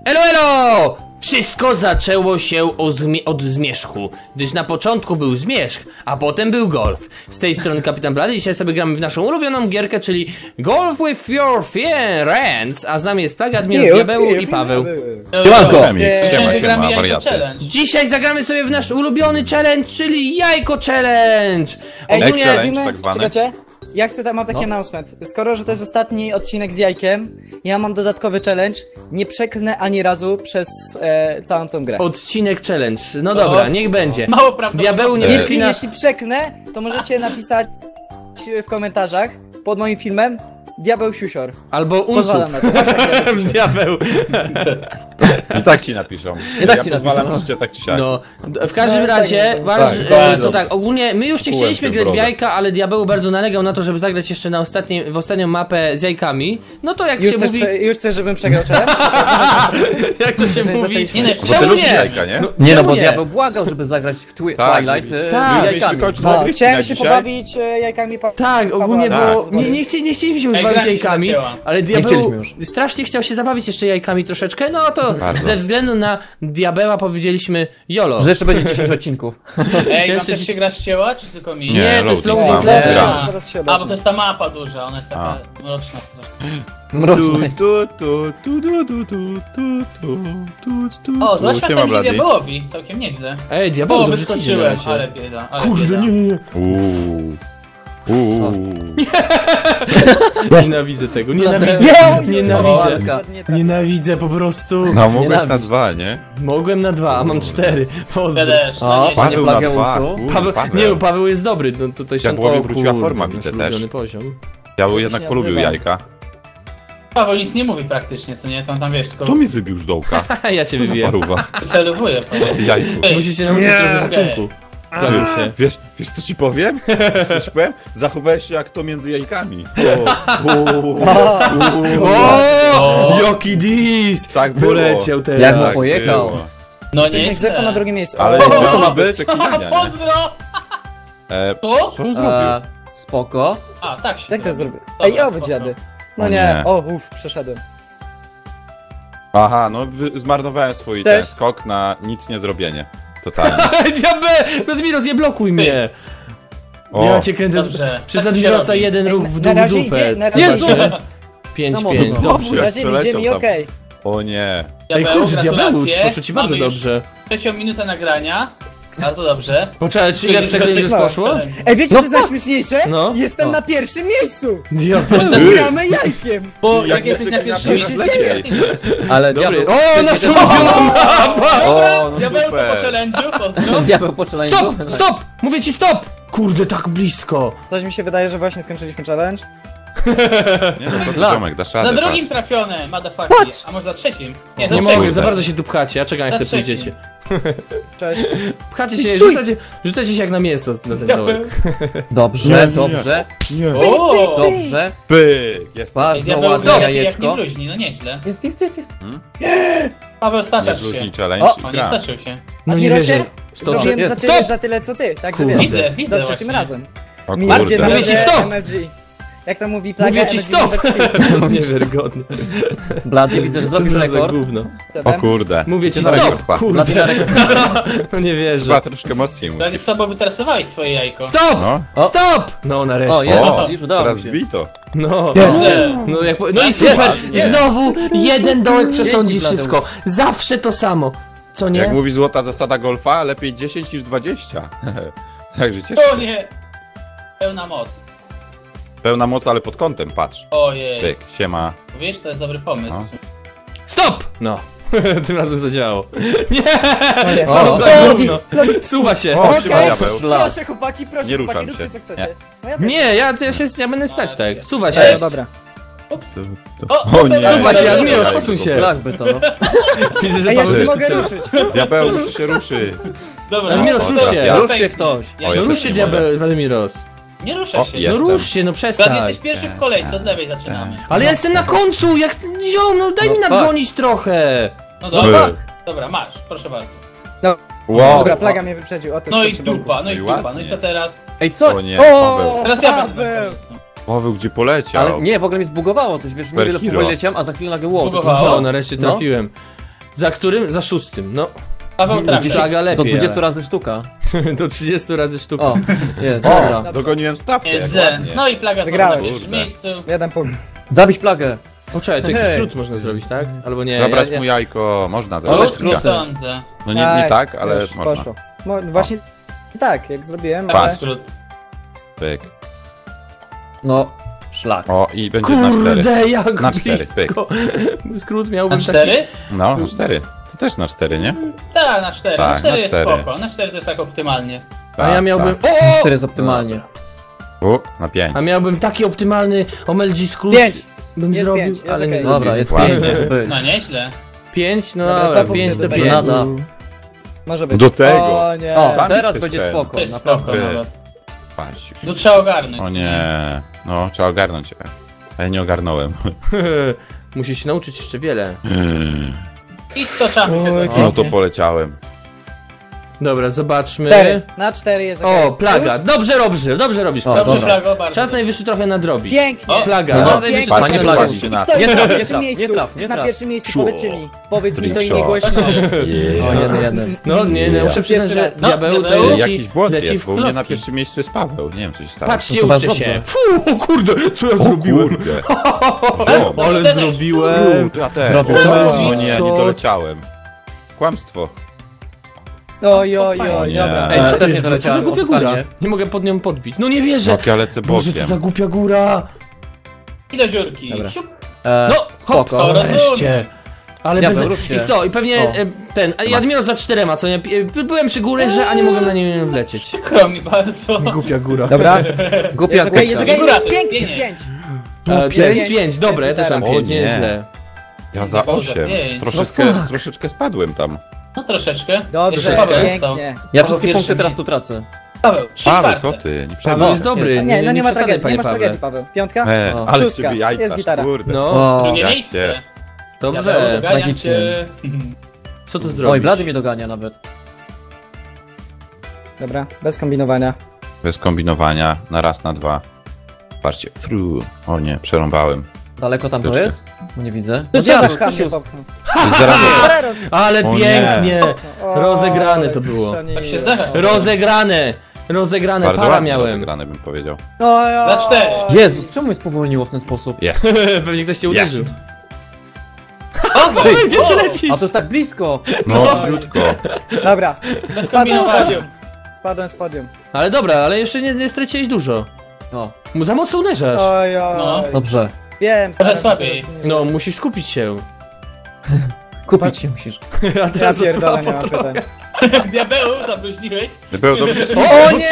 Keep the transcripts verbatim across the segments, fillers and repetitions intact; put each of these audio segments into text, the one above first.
Elo, elo! Wszystko zaczęło się od zmierzchu, gdyż na początku był zmierzch, a potem był golf. Z tej strony Kapitan Blady, dzisiaj sobie gramy w naszą ulubioną gierkę, czyli Golf with your friends, a z nami jest Plaga, Admiros, Diabeł i Paweł. Siemanko! Siema, siema, wariaty. Dzisiaj zagramy sobie w nasz ulubiony challenge, czyli Jajko Challenge! Ej, Ogólnie... challenge, tak zwany. Czekajcie, ja chcę tam, mam taki no. announcement. Skoro, że to jest ostatni odcinek z Jajkiem, ja mam dodatkowy challenge. Nie przeklnę ani razu przez e, całą tą grę. Odcinek challenge. No dobra, o, niech będzie. Mało prawda. Diabeł nie jeśli, na... jeśli przeklnę, to możecie napisać w komentarzach pod moim filmem Diabeł Siusior. Albo Unsu. Pozwalam na to. Diabeł. I tak ci napiszą. I tak ja ci pozwalam, napiszą. możecie tak czy siak. No, w każdym No, razie, tak, waż, tak, e, to tak, ogólnie my już nie Kułem chcieliśmy się w grać w brodę. jajka, ale Diabeł bardzo nalegał na to, żeby zagrać jeszcze na ostatniej, w ostatnią mapę z jajkami. No to jak Już się też, mówi... prze, już też, żebym przegrał challenge? Jak to się Jeżeli mówi? zaczęliśmy. Nie, no, Bo ty czemu lubisz nie? jajka, nie? No, Nie no, czemu bo nie? Diabeł błagał, żeby zagrać w twi Tak, Twilight my- e, tak. My już jajkami. mieliśmy kończyć No, nagrywki chciałem na się dzisiaj. pobawić e, jajkami pa Tak, ogólnie Pawła. było... Tak, Nie, nie, chci, nie chcieliśmy się już Ej, bawić gra mi się jajkami, zacięła. ale chcieliśmy Diabeł już. strasznie chciał się zabawić jeszcze jajkami troszeczkę, no to Bardzo. ze względu na Diabeła powiedzieliśmy YOLO. Że jeszcze będzie dziesięć odcinków. Ej, mam Jeszcze też dziś- się gra ścięła, czy tylko mi? Nie, Nie, to jest loading loading. mam. Zaraz, Gra. zaraz się A, bo to odezwę. jest ta mapa duża, ona jest taka A. mroczna strasznie. Mroczna jest. Tu, tu, tu, tu, tu, tu, tu, tu, tu, tu, O, tu. zobacz Siema, jak Blady. Diabełowi, całkiem nieźle. Ej, Diabeł, O, dobrze ci idzie na wyskoczyłem, razie. ale bieda, ale Kurde, bieda. nie, nie, nie. Uuu. Uuu. Nienawidzę tego, nienawidzę. Nie, Nienawidzę. nie, nie, Nienawidzę po prostu. No, mogłeś Nienawiść. na dwa, nie? Mogłem na dwa, a mam cztery. Ja Pozdro. też, O, no nie, Paweł Paweł na dwa. Plageusu. Kurde, Paweł, Paweł. nie, Paweł jest dobry, no tutaj są... Diabłowi o wróciła kurde, forma, nasz widzę ulubiony też. poziom. Ja się jednak nie polubił odzywam. jajka. Paweł nic nie mówi praktycznie, co nie? Tam, tam wiesz, tylko To mnie wybił z dołka. Haha, ja cię Co za wybiję. paruwa. celowuje. Paweł. Ty jajku. Ej, Musisz się nauczyć Nie. trochę szacunku. Prawie się. Wiesz, wiesz co ci powiem? Wiesz co ci powiem? Zachowałeś się jak to między jajkami. O, o, O, Joki dis! Tak było. Poleciał teraz. Jak mu Tak pojechał. było. no nie Jesteśmy jest Zefo na drugim miejscu. Ale O, nie co to ma chciałem być? bez przeklinania, nie? Pozdro! E, To? Co on zrobił? E, spoko. A, tak się Jak to robi. zrobię? Dobra, Ej, oby spoko. dziady. No O nie, nie. o uff, przeszedłem. Aha, no wy- zmarnowałem swój Też. ten skok na nic nie zrobienie. Totalnie. Diabeł! Admiros, nie blokuj mnie! O, Ja cię kręcę. Dobrze, Przez tak się Admirosa robi. jeden Ej, ruch na- w na dół razie dupę. idzie, na razie Zobaczcie. idzie. pięć Za mocno. pięć, dobrze. Na jak razie idzie przeleciał mi tam. okej. o nie. Ej, Diabeł, kurczę, Diabeł, gratulacje. poszło ci bardzo Mamy już dobrze. trzecią minutę nagrania. Bardzo dobrze. Poczekaj, czy ile przeklęć już poszło? Ej, wiecie No co jest najśmieszniejsze? No. Jestem No. na pierwszym miejscu! Diabeł. Gramy jajkiem! Bo Jak jak jesteś na nie pierwszym przeklinasz, miejscu, lepiej. Ale Dobry. diabeł... O, nasza ulubiona mapa! O, no Diabełko po super. challenge'u, pozdro. Diabeł po challenge'u. Stop! Stop! Mówię ci stop! Kurde, tak blisko. Coś mi się wydaje, że właśnie skończyliśmy challenge. Nie no, co ty, Dla- ziomek, dasz radę. Za patrz. drugim trafione, motherfucker. Patrz! A może za trzecim? Nie, za Nie trzecim. mogę, za bardzo się tu pchacie, ja czekam, jak Za sobie trzecim. pójdziecie. Cześć. Pchacie się, Stój! rzucacie, rzucacie się jak na mięso na ten Diabeł. dołek. Dobrze, Nie, nie. dobrze, O! dobrze. Pyk, jest. Ej, Bardzo Diabeł ładne stop, jak nie jajeczko. bluźni, no nieźle. Jest, jest, jest, jest. Paweł, Nie staczasz się. bluźnij challenge O, i O, nie gra. staczył się. No nie Admirosie, wierzę. Stop. zrobiłem za jest. tyle, Stop! za tyle co ty, także Kurde. wiesz. Widzę, widzę Za trzecim właśnie. razem. O Macie kurde. na Mówię ci razie stop! M L G. Jak to mówi Plaga, Mówię ci M L G stop! numer Niewiarygodny. Blady, widzę, że zrobisz Co za rekord. gówno. O kurde. Mówię ci Zaraz stop! odpa. Kurde, Blady, rekord. no nie wierzę. Chyba troszkę mocniej Blady, mówisz. z sobą wytrasowałeś swoje jajko. Stop! No. O. Stop! No nareszcie. O, jest, O, widzisz, udało teraz mi się. wbij to. No. Jest. No, jak, po- no i Jest. super! Jest. Znowu jeden dołek przesądzi Dzięki, wszystko. Zawsze to samo. Co nie? Jak mówi złota zasada golfa, lepiej dziesięć niż dwadzieścia. Także ciesz O nie! Pełna moc. Pełna moc, ale pod kątem, patrz. Ojej. Pyk, siema. Wiesz, to jest dobry pomysł. No. Stop! No. Tym razem zadziałało. Nie! nie. Co O, za o, gówno! Suwa się! O, Okej, siema, diabeł. proszę chłopaki, proszę Nie chłopaki, ruszam róbcie się. co chcecie. Nie. No ja Nie, ja, ja, się, ja będę stać tak. Suwa Cześć. się. No dobra. O, O nie! Suwa się, nie, Admiros, nie, posuń nie, się. Brak by to, no. Widzę, że Ej, ja Paweł się nie też mogę tu ruszyć. Diabeł, musisz się ruszyć. Dobra, Admiros, o, rusz teraz się. ja. Rusz się ktoś. Ja O, nie ja No ruszę. rusz też się, nie diabeł, Admiros. Nie ruszę O, się. jest. No Jestem. rusz się, no Blady, przestań. jesteś pierwszy w kolejce, od lewej zaczynamy. Ale ja jestem na końcu, jak... Ziom, no daj mi No, nadgonić trochę. No dobra, Pyk. dobra, masz, proszę bardzo. Wow. Dobra, Plaga mnie wyprzedził, o to No i skoczy boku. dupa, no i No i dupa, no ładnie. i co teraz? Ej, co? O nie, O! Paweł. Teraz ja będę na Paweł! końcu. Paweł, gdzie poleciał? Ale nie, w ogóle mi zbugowało coś, wiesz, nie Super wiem, hero. poleciałem, a za chwilę nagle wow. Zbugowało? Co, nareszcie No. trafiłem. Za którym? Za szóstym, no. Paweł trafi. Plaga Do lepiej, dwudziestu razy sztuka. ale... Do trzydziestu razy sztuka. O, jest, dobra. O, dogoniłem stawkę. Jest jak źle. ładnie. No i plaga znowu na Wygrałeś. pierwszym Kurde. miejscu. Jeden punkt. Zabić plagę. Poczekaj, to jakiś Hej. skrót można zrobić, tak? Albo nie. Zabrać ja, ja... mu jajko, można Plus zabrać. skróty. nie sądzę. No nie, nie Aj, tak, ale już można. Poszło. Mo właśnie tak, jak zrobiłem, Taki ale... skrót. Pyk. No, szlak. O, i będzie na cztery. Kurde, jak Na cztery, blisko. Skrót miałbym Na cztery? No, na cztery. Ty też na cztery, nie? Tak, na cztery. Tak, na cztery na jest cztery. spoko. Na cztery to jest tak optymalnie. taki. A ja miałbym... Tak. O! cztery jest optymalnie. U, na pięć. A miałbym taki optymalny O M L G skrót. Pięć! Bym Jest zrobił, pięć, jest ale nie okej. zrobił. Dobra, jest Ładnie. pięć, może być. No nieźle. Pięć? No Dobra, dobra, dwa pięć to punkty pięć. do Żenada. Może być. Do tego. O nie. O, Sami teraz jesteście. będzie spoko, To jest spoko naprawdę. nawet. Patrz. Tu trzeba ogarnąć. O nie. No, trzeba ogarnąć. A ja nie ogarnąłem. Musisz się nauczyć jeszcze wiele. I stoczamy się Oj, do No to poleciałem. Dobra, zobaczmy. Cztery. Na cztery jest okej. O, plaga. Już? Dobrze robisz, dobrze robisz. O, plaga. Dobrze, dobra. Plago, bardzo. Czas najwyższy trochę nadrobić. Pięknie. O, Plaga, No, czas najwyższy pięknie. trochę Patrzcie, Plaga. nadrobić. patrzcie na Kto to. jest na Nie pierwszym traf, miejscu? nie traf, nie Jest na traf. pierwszym miejscu, Sure. powiedzcie mi. Powiedz mi to i Trick nie głośno. O, jeden, jeden. No nie, nie, muszę przyznać, że Pierwszy raz. diabeł No, to diabeł. leci, Jakiś błąd leci jest, w bo u mnie na klocki. pierwszym miejscu jest Paweł. Nie wiem, co się stało. Patrzcie, No to uczę bardzo się. dobrze. Fu, o kurde, co ja O zrobiłem? kurde. No, Ale też. zrobiłem. Ja też. Zrobił. O nie, nie Co? doleciałem. Kłamstwo. Oj, oj, O oj, nie. dobra. Ej, E, co to też nie jest? Co za doleciałem, głupia ostatnie. góra? Nie mogę pod nią podbić. No nie wierzę. Jak ja lecę Boże, co bokiem. za głupia góra. I do dziurki. Dobra. Siup. E, No, hop, spoko. o, rozumiem. wreszcie. Ale Diabeł, bez... rusz się. I co? I pewnie O. e, ten... A ja admiral za czterema, co nie? E, Byłem przy górze, a nie mogłem na nią wlecieć. Przykro mi bardzo. Głupia góra. Dobra. Głupia Jest okej, głupka. jest okej. Góra, to jest Pięknie, pięć. pięć. E, pięć. Pięć, pięć, dobra, ja też mam O pięć, nie. nie źle. Ja za Boże, osiem. pięć. Troszeczkę, No fuck. troszeczkę spadłem tam. No troszeczkę. Dobrze, Jeszcze Paweł został. pięknie. Ja Paweł wszystkie pierwszy punkty mi- teraz tu tracę. Paweł, trzy Paweł, czwarte. co ty? Nie Paweł przejmuj jest się. dobry, Nie, nie, no nie ma przesadzaj, tragedii, nie panie masz Pawle. tragedii, Paweł. Piątka? E, O. ale z Szóstka. ciebie jajcarz, Jest gitara. kurde. No, O, Drugie jak miejsce. się- Paweł, dobrze. doganiam tragicznie. cię. Co to zrobić? Oj, Blady mnie dogania nawet. Dobra, bez kombinowania. Bez kombinowania, na raz, na dwa. Patrzcie, fru. O nie, przerąbałem. Daleko tam to Tyczkę. jest? Bo nie widzę. No co za diabeł, cham co się mnie popchnął? To jest zaraz... Ale O nie. pięknie! O, Rozegrane to jest było. szanina. Tak się zdarza. Rozegrane! Rozegrane, Bardzo para ładnie miałem. rozegrane, bym powiedział. Oj, oj. Za cztery. Jezus, czemu je spowolniło w ten sposób? Jest. Pewnie ktoś cię uderzył. Jest. Paweł, Gdzie ty lecisz? A to jest tak blisko! No, brzutko. Dobra, bez spadłem z kombinowania. podium. Spadłem z podium. Ale dobra, ale jeszcze nie, nie straciłeś dużo. No, Mu za mocno uderzasz. Oj, oj. No. dobrze. Wiem, staram się słabiej. teraz nie- No, musisz skupić się. Kupić się musisz. A Ja teraz pierdolę, nie słabo mam trochę. pytań. Diabeł, zabluźniłeś. Był dobrze. O nie!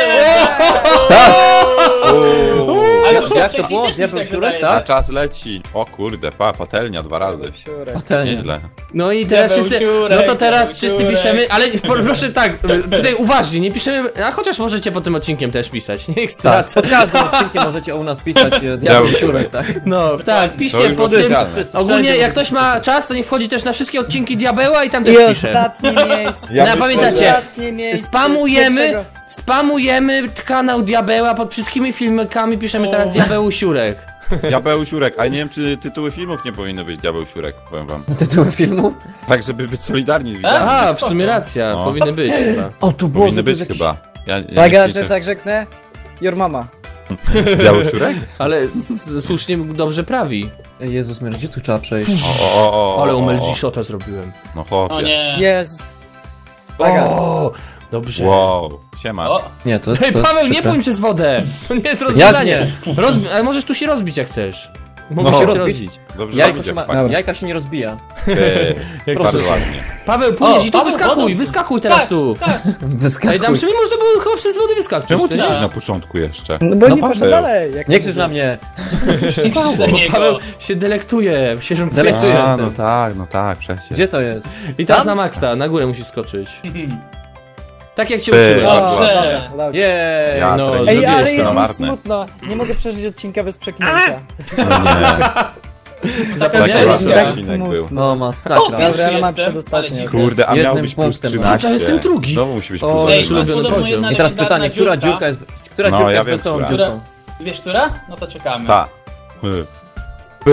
Ale Jak- to jak to wcześniej było? też mi Diabeł tak Siurek, wydaje, A tak? czas leci. O kurde, pa, patelnia dwa razy. Siurek. Patelnie. Nieźle. No i teraz Diabeł wszyscy. Siurek, No to teraz Diabeł wszyscy Siurek. piszemy, ale po- proszę tak, tutaj uważnie, nie piszemy. A chociaż możecie po tym odcinkiem też pisać. Niech Tak, stracę. pod każdym odcinkiem możecie u nas pisać e, Diabeł Diabeł Siurek. Siurek, tak? No tak, To piszcie już pod było tym. specjalne. Wszyscy, Ogólnie wszędzie jak ktoś ma czas, to niech wchodzi też na wszystkie odcinki Diabeła i tam też I pisze. ostatnie miejsce. Ja No, myślę, pamiętacie, Ostatnie miejsce z spamujemy, pierwszego. spamujemy kanał Diabeła pod wszystkimi filmikami, piszemy teraz Diabeł Siurek. Diabeł Siurek, a nie wiem, czy tytuły filmów nie powinny być Diabeł Siurek, powiem wam. Tytuły filmów? Tak, żeby być solidarni z widzami. A, w sumie racja, No. powinny być chyba. O, tu było, Powinny że to być jest jakiś... chyba. Ja, ja Uwaga, nie że chcę- tak rzeknę. Your mama. Diabeł Siurek? Ale s- słusznie dobrze prawi. Ej, Jezus Maria, gdzie tu trzeba przejść? O, o, o, o, Ale o, U M L G o. shota zrobiłem. No O chłopie. nie. Jezus. Uwaga. O, dobrze. Wow, siema. O, Nie, to jest... Hej to jest Paweł, nie przykre. płyń przez wodę! To nie jest Jak rozwiązanie. Rozbi ale możesz tu się rozbić jak chcesz. Mogę No. się Rozbić? rozbić. Dobrze, Jajko idzie, się, ma... chłopaki. Jajka się nie rozbija. Eee, Jak Bardzo chcesz. ładnie. Paweł, płyniesz O, i tu Paweł, wyskakuj, wodą. wyskakuj teraz skacz, tu. skacz. Ej, Wyskakuj. tam sobie można było chyba przez wodę wyskakuć. Czemu ty coś, nie? jesteś na początku jeszcze? No bo No nie Paweł. poszedł dalej. Jak Nie to krzycz było. na mnie. Za niego. Paweł się delektuje świeżym Delektuje. powietrzem. A, no tak, no tak, przecież. Gdzie to jest? I teraz Tam? na maksa, na górę musisz skoczyć. Tak jak cię Ty. uczyłem. O, O, Dobrze. dobra, udało ci się. Jej! Ja no, teraz Ej, Ej, zrobiłeś ale to jest na mi marne. smutno. Nie mogę przeżyć odcinka bez przeklinania. No nie, Taki Zapomniałeś, taki że tak ładny odcinek smutno. był. No, O, masakra. Dobra, ale mam jestem, przedostatni, ale okej. Kurde, a Jednym miał być plus punktem. trzynaście. A, jestem drugi. Znowu musi być O, plus Ej, Ej, ulubiony masz podobno poziom. jedna I teraz legendarna pytanie, która dziurka jest... Która No, dziurka ja jest wiem, wesołą która. dziurką? Wiesz, która? No to czekamy. Ta. Y. Pyk.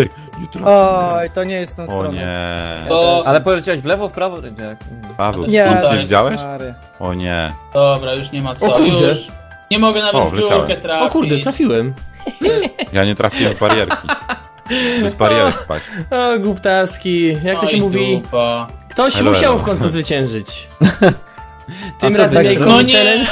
nie trafiłem. Oj, to nie jest tą O stroną. nie. To... Ale poleciałeś w lewo, w prawo? Nie. Paweł, Nie, nic nie to- widziałeś? Stary. O nie. Dobra, już nie ma co. O kurde. Już nie mogę nawet O, w dziurkę wleciałem. trafić. O kurde, trafiłem. Ja nie trafiłem w barierki. Bez barierek spać. O, głuptaski. Jak to Oj, się mówi? dupa. Ktoś Elo, musiał elo. w końcu zwyciężyć. Tym A to razem tak, jajkowy no nie. challenge.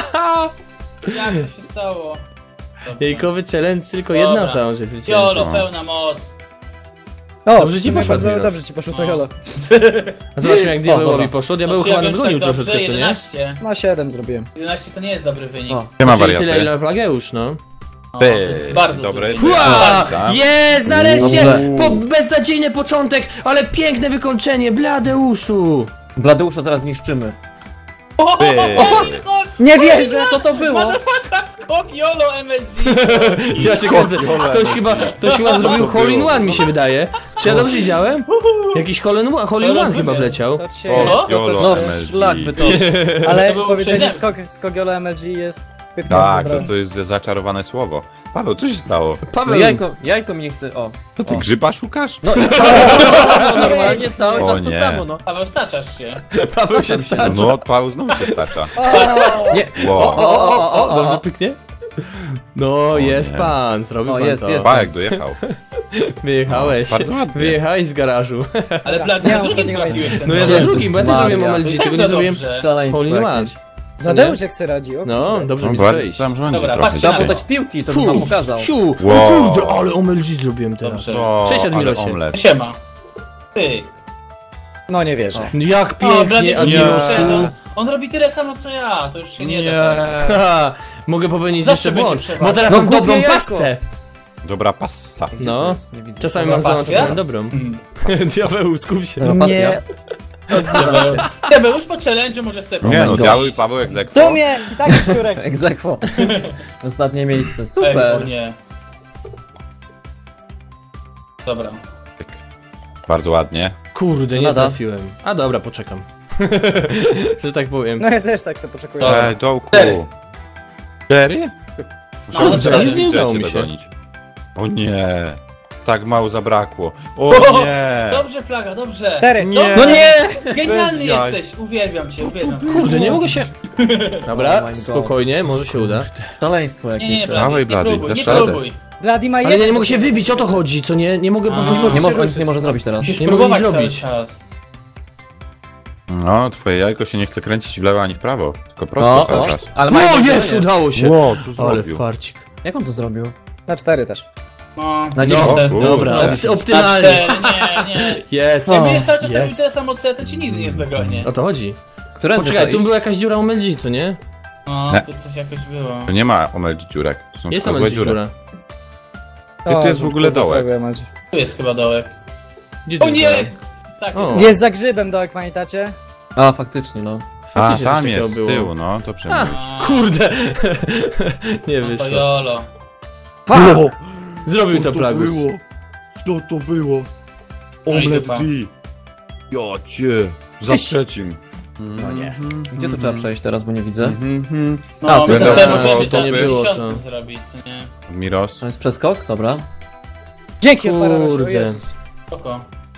Jak to się stało? Dobrze. Jajkowy challenge tylko Dobra. jedna osoba może zwyciężyć. Jolo, No. pełna moc. O, Dobrze ci w sumie poszło, bardzo Admiros. dobrze ci poszło to No. Jolo. A zobaczmy jak diabełowi dobra. poszło. Diabeł Dobrze, chyba jak nadgonił tak dobrze, troszeczkę, co nie? jedenaście. Na siedem zrobiłem. jedenaście to nie jest dobry wynik. O. Nie ma Czyli tyle wariaty. ile Plageusz, no. No, to jest bardzo Dobry. zły wynik. Ła! Bardzo. Jest, nareszcie! Dobrze. Po beznadziejny początek, ale piękne wykończenie, Bladeuszu! Bladeusza zaraz niszczymy. O, Pyk. skok! Nie wierzę! Co to było? Motherfucker, skok Jolo M L G. Ja się kręcę. Ktoś chyba, ktoś chyba zrobił hole in one, mi się wydaje. Czy ja dobrze widziałem? Jakiś hole in one, hole in one chyba wleciał. To ci się O, to Jolo No, ci- M L G. szlak by to. Ale To było powiedzenie uprzejme. skok, skok Jolo M L G jest pytne. Tak, to, to jest zaczarowane słowo. Paweł, co się stało? No Paweł, jajko, jajko mi nie chce. O. To ty O. grzyba szukasz? No i no, normalnie cały O czas to nie. samo, no. Paweł, staczasz się. Paweł się stacza. No, Paweł znowu się stacza. Nie. Wow. O, o, o, o, o, Dobrze o. pyknie? No, jest nie. pan, zrobił O, pan jest, to. jest. Bajek dojechał. Wyjechałeś. Bardzo ładnie. Wyjechałeś z garażu. Ale Ja Blady, nie za mam drugim ostatniego trafiłeś ten No ja raz. za Jezus drugim, bo ja też Maria. zrobiłem O M L G, Tak tego za nie zrobiłem dobrze. Szaleństwo hole in one. jakieś. Zadeusz jak se radzi, o No, kurde. dobrze No mi bardzo przejść. tam rządzi Dobra, trochę patrzcie Trzeba na dzisiaj. podać piłki, to bym wam pokazał. Siu, Wow. o kurde, ale O M L G zrobiłem teraz. Dobrze. O, Cześć, ale Admirosie. omlet. Siema. Ty. No nie wierzę. Jak O, Blady, pięknie, nie. Admirosku. On robi tyle samo co ja, to już się nie, Nie. da. Haha, mogę popełnić Zawsze jeszcze będzie błąd, przewaga. bo teraz No mam dobrą głupie jajko. passę. Dobra passa. No, Nie widzę. czasami Dobra mam złą, pasja? czasami dobrą. Hmm. Diabeł, skup się. Dobra, pasja. Nie. Tebe, już po challenge może sobie Nie no, God. Diabeł i Paweł jak To mnie! I tak jest Jurek. Egzekwo. Ostatnie miejsce. Ej, Super. o nie. Dobra. Bardzo ładnie. Kurde, nie Nada. trafiłem. A dobra, poczekam. Że tak powiem. No ja też tak sobie poczekuję. Dobra. Ej, dołku. Cztery. Cztery? No, Muszę cztery. teraz Nie udało cię mi się. dogonić. O nie. Tak mało zabrakło. O O, nie. Dobrze, Plaga, dobrze. Cztery. Nie. No nie! Genialny Bez jaj. jesteś, uwielbiam cię, uwielbiam. Kurde, nie mogę się... Oh Dobra, my God. spokojnie, może się uda. Szaleństwo Nie, nie, jakieś. Blady, Dawaj, nie Blady, próbuj, nie dasz radę. próbuj. Blady ma Ale jeden. ja nie mogę się wybić, o to chodzi, co nie? Nie mogę po A. prostu... Nie się może, nic ruszyć. nie może zrobić teraz. Musisz Nie mogę próbować nic cały zrobić. czas. No, twoje jajko się nie chce kręcić w lewo ani w prawo. Tylko prosto No, cały o, czas. ale O, ma jest, udało się! Ło, co Ale zrobił? farcik. Jak on to zrobił? Na cztery też. No, Na dziesięć. O, niestety. kurde. Dobra, Na opty- dziesięć. Na optymalnie. cztery, nie, nie. Jest. O. Jak będziesz cały czas robił Jest. tyle samo co ja, to ci nigdy nie zdogonię. O to chodzi. Którędy Poczekaj, tu przejść? była jakaś dziura O M L G, co nie? No, Nie. tu coś jakoś było. To nie ma omelci dziurek. To są Jest tylko O M złe L G dziury. dziura. Ty, tu jest w ogóle dołek. Tu jest chyba dołek. Gdzie tu O nie! jest? Tak, O. jest. Jest za grzybem dołek, pamiętacie? A, faktycznie, no. A, Faktycznie coś tam takiego jest, z było. tyłu, no, to A, przemówił. A, kurde! Nie no to wyszło. jolo. Zrobił to Plagus. Co to było? No i dupa. Ja cię. Za trzecim. No nie. Gdzie tu trzeba przejść teraz, bo nie widzę? No, A, my to to jest- sobie to możemy to to nie nie było, było to. zrobić, co nie? Miros. To jest przeskok? Dobra. Dzięki, Opararosie, o Kurde. Jezus. Spoko.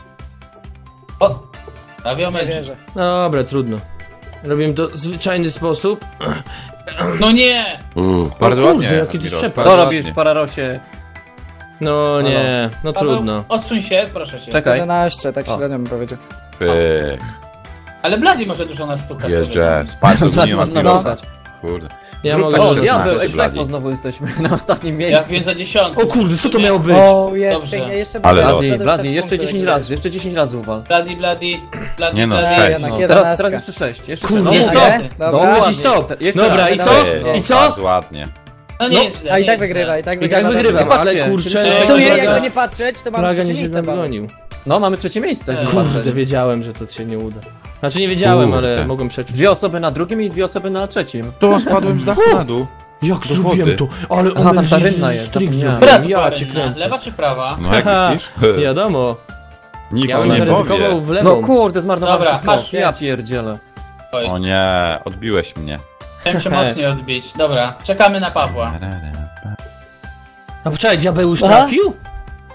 O! Prawie Nie omęczy. wierzę. Dobra, trudno. Robimy to w zwyczajny sposób. No nie! Uuu, bardzo kurde, ładnie. jaki Admiros, przepaść. bardzo To ładnie. robisz, Pararosie. No nie, no Paweł, trudno. odsuń się, proszę cię. Czekaj. jedenaście, tak O. średnio bym powiedział. Pyk. Ale Blady może dużo nas stukać Jest sobie. jazz. Patrz, to Blady nie ma można Admirosa. zostać. Kurde. Ja Zrób mogę... tak O, szesnaście, diabeł, Blady. egzekwo znowu jesteśmy na ostatnim Ja miejscu. wiem za dziesiątkę. O kurde, co to miało być? O, jest, Dobrze. pięknie, jeszcze Ale będę- lot. Blady, będę Blady, stać jeszcze punkty dziesięć dla razy, jeszcze dziesięć razy uwal. Blady, Blady, Blady, Nie no, Blady. sześć. jednak No. jeden. Teraz, jedenastka. teraz jeszcze sześć. Jeszcze Kurde, sześć. nie, No, stop. ładnie. Dobra. No, Naci ładnie. stop. Jeszcze Dobra, raz, i dawaj. co? Pyk. I co? Bardzo ładnie. No nie No, jest źle, A i nie tak jest wygrywa, źle. i tak I tak wygrywa. wygrywam, Patrzcie, ale czyli kurczę... sześć. W sumie Plaga- jakby nie patrzeć, to mamy Plaga trzecie nie się miejsce, Paweł. nadgonił. No, mamy trzecie miejsce. Kurde, Patrzeć. Kurde, wiedziałem, że to się nie uda. Znaczy nie wiedziałem, Kurde. ale mogłem przeczuć. Dwie osoby na drugim i dwie osoby na trzecim. To spadłem z dachu na dół. Jak Do zrobiłem wody. to? Ale Aha, tam ta rynna jest, zapomniałem. Która zrobiłem. to Ja była cię rynna? kręcę. Lewa czy prawa? No jak Haha, widzisz? Wiadomo. Nikt Ja ci bym nie zaryzykował powie. w lewą. No kurde, zmarnowałem Dobra, wszystko. masz Ja pięć. pierdzielę. Oj, O nie, odbiłeś mnie. chciałem cię mocniej odbić. Dobra, czekamy na Pawła. A poczekaj, diabeł już Aha. trafił? Tak.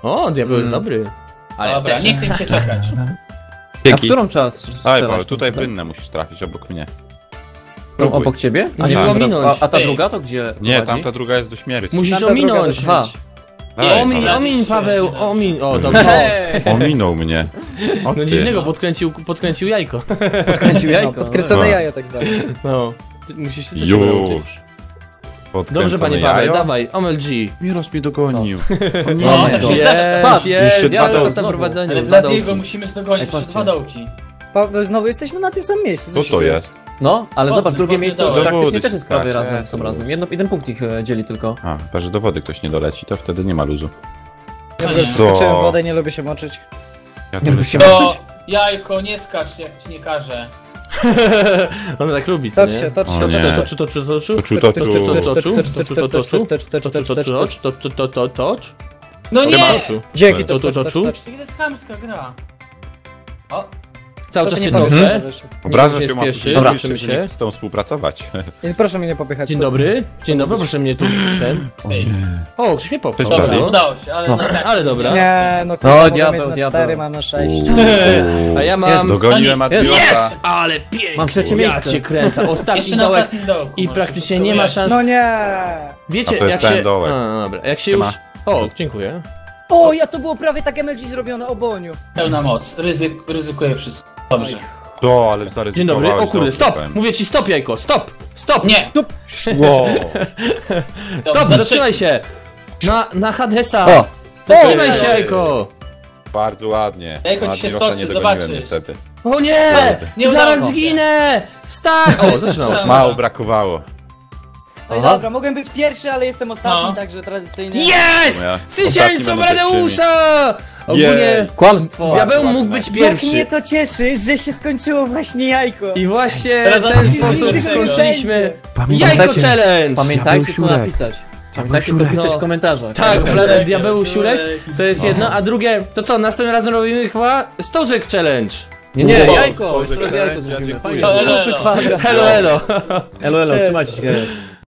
O, diabeł jest Mm. dobry. Ale Dobra, też. nie chcę mi się czekać. A Dzięki. którą czas Aj, strzelać? Paweł, tutaj w Tak? rynnę musisz trafić obok mnie. Tą Próbuj. obok ciebie? A, Musisz nie, go a, ominąć. a ta Ej. druga to gdzie Nie, prowadzi? tamta druga jest do śmierci. Musisz Tamta druga ominąć. do Dwa. Daj, Omin, Paweł. omin, Paweł, omin. O, Ej. dobrze. Hej! Ominął mnie. O, No ty. dziwnego, podkręcił, podkręcił jajko. Podkręcił No, jajko. podkręcone no. jajo tak zwane. No. Ty musisz się coś tego nauczyć. Już. Dobrze, Podkręcone panie Paweł, jajo? dawaj, Omel G. Miros mnie dogonił. No, tak się zdarza. Patrz, jest, jeszcze cały dwa czas na dołki. prowadzeniu. Ale dwa Bladiego dołki. musimy zdogonić, Ej, jeszcze patrzcie. dwa dołki. Paweł, znowu jesteśmy na tym samym miejscu. Co się to dzieje? jest? No, ale O, zobacz, ty drugie miejsce powiedziałeś. praktycznie Dowody też się jest prawie skacze. razem, są razem. Jedno, jeden punkt ich e, dzieli tylko. A, chyba, że do wody ktoś nie doleci, to wtedy nie ma luzu. Ja Nie. też skoczyłem w Co? wodę, nie lubię się moczyć. Ja Nie tu lubisz się lecę. moczyć? To jajko, nie skacz jak ci nie każe. On tak lubi, co Tocz nie? się, tocz O się, nie. tocz się. Toczu, toczu, toczu, Toczu, toczu. toczu. No nie! Dzięki, To, tocz, to, tocz, to, tocz, tocz. To jest chamska gra. O, Cały To czas ty się nie powiesz, toczę. co wiesz. Obraża Nie się, ma spieszy. Dobra, Zobaczymy że się. nie chce z tą współpracować. I proszę mnie nie popychać. Dzień sobie. dobry, dzień dobry, proszę mnie tu ten. ej. O, ktoś mnie popchał. Cześć, Dobra, Blady. udało się, ale No. no tak. Ale dobra. Nie, no No, kurwa, mogę diabeł, mieć na diabeł. cztery, mam na sześć. Uuu. A ja mam... Dogoniłem Jest. Admiosa. Yes! Ale pięknie! Mam trzecie Ja miejsce. cię kręcę, ostatni Jeszcze na dołek ostatnim dołku. i możesz praktycznie wszystko nie ma wyjaśnić. szans. No nie! Wiecie, A to jest jak ten się... dołek. A, dobra, jak się Siema. już... O, dziękuję. O, ja to było prawie tak M L G zrobione, o Boniu. Pełna moc, Ryzyk, ryzykuję wszystko. Dobrze. To, ale Dzień zaryzykowałeś. dobry, o kurde, dobrze, stop! powiem. Mówię ci stop, jajko, stop! Stop! Nie! Wow. Stop, Dobrze, zatrzymaj się! Na, na Hadesa! O! Zatrzymaj O! się, jajko! Bardzo ładnie. Jajko ci się Admirosa stoczy, nie dogoniłem zobaczysz. niestety. O nie! Nie Zaraz udało się. zginę! Stań! O, zaczynało się. Mało brakowało. No i Aha. dobra, mogłem być pierwszy, ale jestem ostatni, No. także tradycyjnie... Jest! Moja- Zwycięzcą ostatni będą Radeusza! Ogólnie Jej. Kłamstwo! diabeł ładne. mógł być Jak pierwszy. mnie to cieszy, że się skończyło właśnie jajko. I właśnie Teraz w ten zaczęliśmy sposób tego. skończyliśmy Pamiętajcie- Jajko Challenge! Pamiętajcie co Diabeł napisać. Pamiętajcie co pisać No. w komentarzach. Tak, Diabeł Diabeł, Siurek, diabeł Siurek Siurek. to jest jedno, a drugie, to co, następnym razem robimy chyba Stożek Challenge. Nie, nie, Wow, jajko! Boże, Jeszcze raz jajko ja zrobimy. dziękuję. Fajnie. Elo, elo. Elo, elo. Elo, elo, trzymajcie się.